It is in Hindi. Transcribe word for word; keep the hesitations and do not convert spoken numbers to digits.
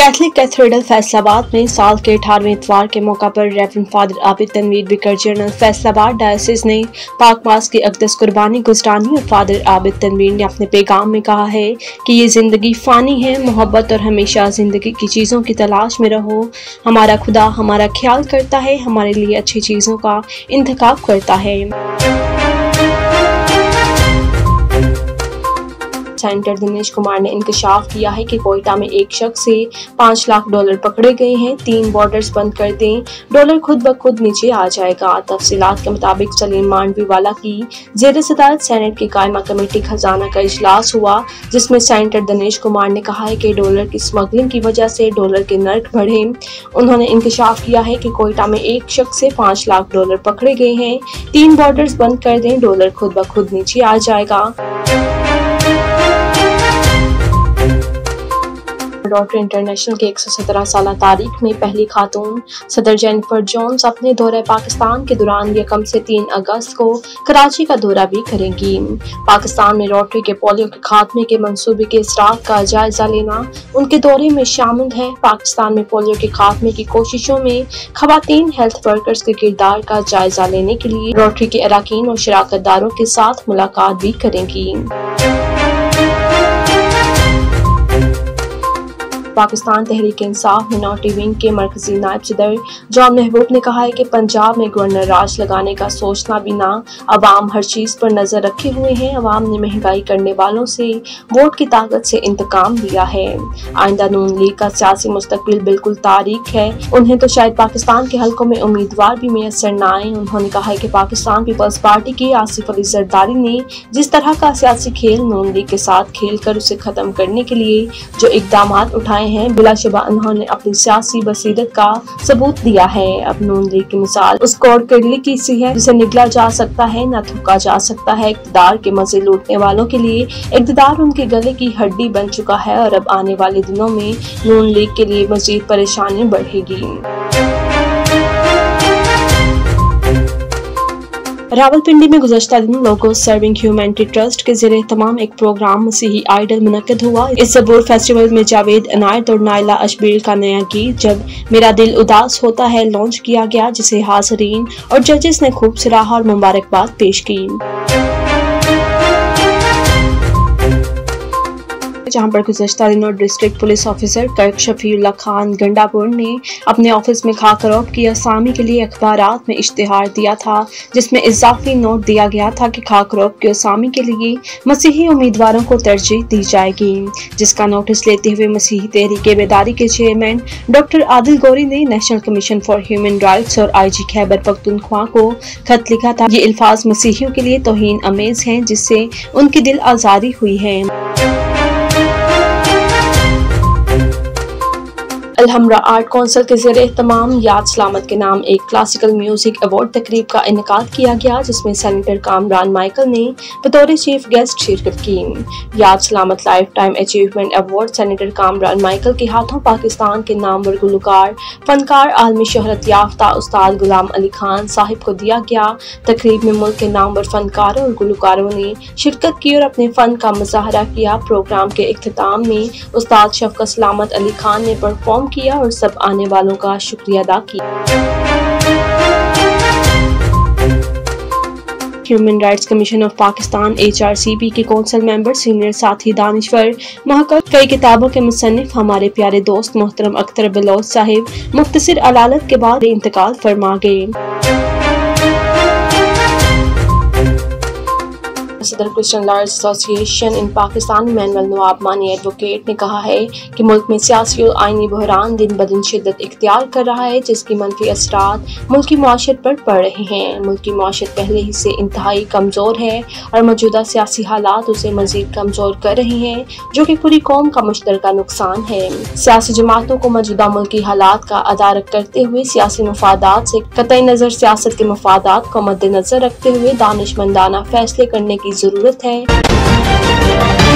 कैथलिक कैथेड्रल फैसलाबाद में साल के अठारहवें इतवार के मौका पर रेवरेंड फादर आबिद तनवीर विकार जनरल फैसलाबाद डायसिस ने पाक पास की अक़दस कुर्बानी गुज़रानी और फादर आबिद तनवीर ने अपने पैगाम में कहा है कि ये ज़िंदगी फ़ानी है, मोहब्बत और हमेशा ज़िंदगी की चीज़ों की तलाश में रहो। हमारा खुदा हमारा ख्याल करता है, हमारे लिए अच्छी चीज़ों का इंतखाब करता है। सेनेटर दिनेश कुमार ने इंकशाफ किया है कि कोयटा में एक शख्स से पाँच लाख डॉलर पकड़े गए हैं। तीन बॉर्डर्स बंद कर दें, डॉलर खुद ब खुद नीचे आ जाएगा। तफसीलात के मुताबिक सलीम मांडवीवाला की जेर सदारत सेनेट की कायमा कमेटी खजाना का इजलास हुआ, जिसमें सेनेटर दिनेश कुमार ने कहा है कि डॉलर की स्मगलिंग की वजह से डॉलर के नर्क बढ़े। उन्होंने इंकशाफ किया है कि कोयटा में एक शख्स से पाँच लाख डॉलर पकड़े गए हैं। तीन बॉर्डर्स बंद कर दें, डॉलर खुद ब खुद नीचे आ जाएगा। रोटरी इंटरनेशनल के एक सौ सत्रह साल तारीख में पहली खातून सदर जेनिफर जोन्स अपने दौरे पाकिस्तान के दौरान यकम से तीन अगस्त को कराची का दौरा भी करेंगी। पाकिस्तान में रोटरी के पोलियो के खात्मे के मंसूबे के इसरार का जायजा लेना उनके दौरे में शामिल है। पाकिस्तान में पोलियो के खात्मे की कोशिशों में खवातीन हेल्थ वर्कर्स के किरदार का जायजा लेने के लिए रोटरी के अरकान और शराकतदारों के साथ मुलाकात भी करेंगी। पाकिस्तान तहरीक इंसाफ मिनॉरिटी विंग के मरकजी नायब सदर जॉन महबूब ने कहा है कि पंजाब में गवर्नर राज लगाने का सोचना भी ना, अवाम हर चीज पर नजर रखे हुए हैं। अवाम ने महंगाई करने वालों से वोट की ताकत से इंतकाम लिया है। आइंदा नून लीग का सियासी मुस्तकबिल बिल्कुल तारीख है। उन्हें तो शायद पाकिस्तान के हलकों में उम्मीदवार भी मैसर न आए। उन्होंने कहा है कि पाकिस्तान पीपल्स पार्टी की आसिफ अली जरदारी ने जिस तरह का सियासी खेल नून लीग के साथ खेल कर उसे खत्म करने के लिए जो इकदाम उठाए हैं, बिलाशुबा उन्होंने अपनी सियासी बसीरत का सबूत दिया है। अब नून लीग की मिसाल उस कौड़ किडली की सी है जिसे निगला जा सकता है न थूका जा सकता है। इक़्तिदार के मजे लूटने वालों के लिए इक़्तिदार उनके गले की हड्डी बन चुका है और अब आने वाले दिनों में नून लीग के लिए मजीद परेशानी बढ़ेगी। रावलपिंडी में गुज़श्ता दिन लोगो सर्विंग ह्यूमैनिटी ट्रस्ट के ज़रिए तमाम एक प्रोग्राम मसीही आइडल मुनक्किद हुआ। इस ज़बूर फेस्टिवल में जावेद अनायत और नाइला अशबीर का नया गीत जब मेरा दिल उदास होता है लॉन्च किया गया, जिसे हाज़रीन और जजेस ने खूब सराहा और मुबारकबाद पेश की। जहां पर गुज़श्ता दिनों डिस्ट्रिक्ट पुलिस ऑफिसर कर्क शफीउल्लाह खान गंडापुर ने अपने ऑफिस में खाकरोब की असामी के लिए अखबारात में इश्तिहार दिया था, जिसमें इजाफी नोट दिया गया था कि खाकरोब की असामी के लिए मसीही उम्मीदवारों को तरजीह दी जाएगी, जिसका नोटिस लेते हुए मसीही तहरीक बेदारी के चेयरमैन डॉक्टर आदिल गौरी ने national commission for human rights और आई जी खैबर पख्तूनख्वा को खत लिखा था। ये अल्फाज मसीहियों के लिए तौहीन अमेज हैं, जिससे उनकी दिल आजारी हुई है। अलहमरा आर्ट कौंसिल के ज़रिए तमाम याद सलामत के नाम एक क्लासिकल म्यूजिक अवार्ड तकरीब का इनेकाद किया गया, जिसमें सेनेटर कामरान माइकल ने बतौर चीफ गेस्ट शिरकत की। याद सलामत lifetime achievement award senator Kamran Michael के हाथों पाकिस्तान के नामवर गुलकार फनकार आलमी शोहरत याफ्ता उस्ताद गुलाम अली खान साहिब को दिया गया। तकरीब में मुल्क के नामवर फनकारों और गुलकारों ने शिरकत की और अपने फन का मुजाहरा किया। प्रोग्राम के इख्तिताम में उस्ताद शफकत सलामत अली खान ने परफॉर्म किया और सब आने वालों का शुक्रिया अदा किया। Human rights commission of Pakistan H R C P के कौंसिल मेंबर सीनियर साथी दानिश्वर महकल, कई किताबों के मुसन्निफ हमारे प्यारे दोस्त मोहतरम अख्तर बलोच साहिब मुख्तसर अलालत के बाद इंतकाल फरमा गए। सदर Christian lawyers association in Pakistan Manuel Nawab Mani advocate ने कहा है कि मुल्क में सियासी और आईनी बहरान दिन ब दिन शिद्दत इख्तियार कर रहा है, जिसकी मनफी असरात मुल्की मुआशरत पर पड़ रहे हैं। मुल्की मुआशरत पहले ही से इंतहाई कमज़ोर है और मौजूदा सियासी हालात उसे मजीद कमज़ोर कर रहे हैं, जो कि पूरी कौम का मुश्तरका नुकसान है। सियासी जमातों को मौजूदा मुल्की हालात का अदारक करते हुए सियासी मफादात से कतई नज़र सियासत के मफादात को मद्देनजर रखते हुए दानिशमंदाना फैसले करने की जरूरत है।